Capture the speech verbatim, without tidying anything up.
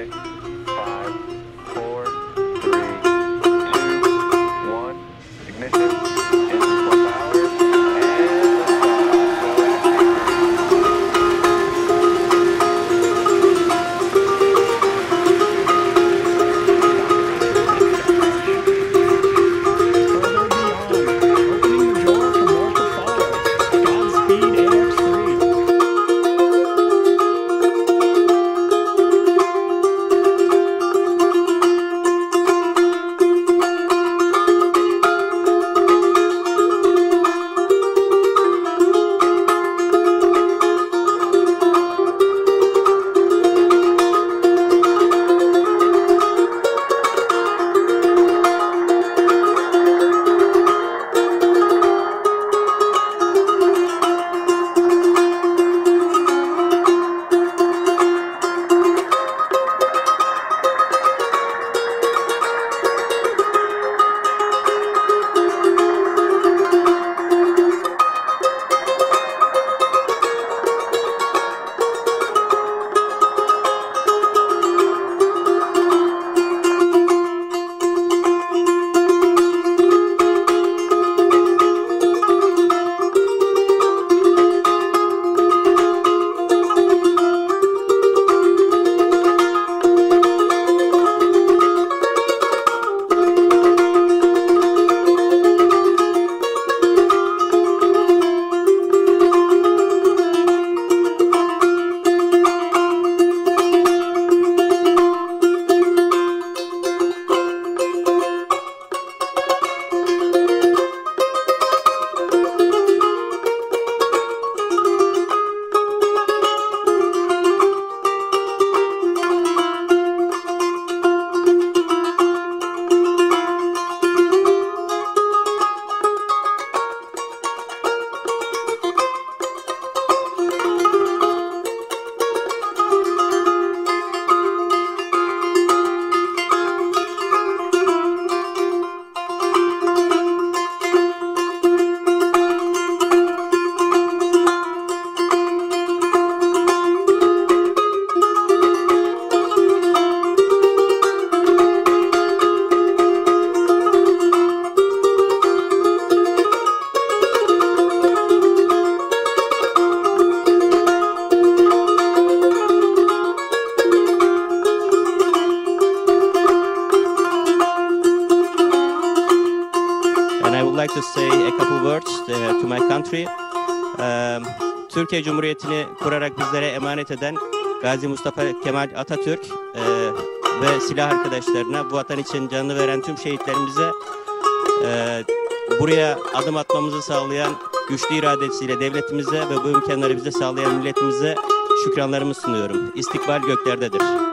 Okay. Five, four, three, two, one. Ignition. Engine full power. To say a couple words uh, to my country. Um, Türkiye Cumhuriyeti'ni kurarak bizlere emanet eden Gazi Mustafa Kemal Atatürk e, ve silah arkadaşlarına, bu vatan için canını veren tüm şehitlerimize, e, buraya adım atmamızı sağlayan güçlü iradesiyle devletimize ve bu imkanları bize sağlayan milletimize şükranlarımı sunuyorum. İstikbal göklerdedir.